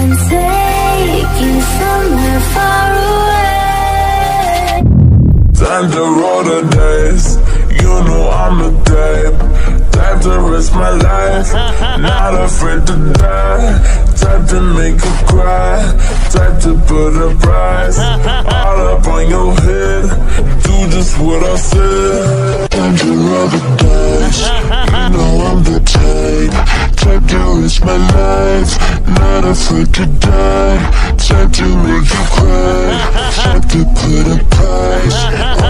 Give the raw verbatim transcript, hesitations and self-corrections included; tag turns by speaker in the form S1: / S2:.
S1: can take you somewhere far away.
S2: Time to roll the dice. You know I'm the type, type to risk my life, not afraid to die, type to make you cry, type to put a price all up on your head. Do just what I said. Time to roll the dice. You know I'm the type, type to risk my life, not afraid to die, type to make you cry, type to put a price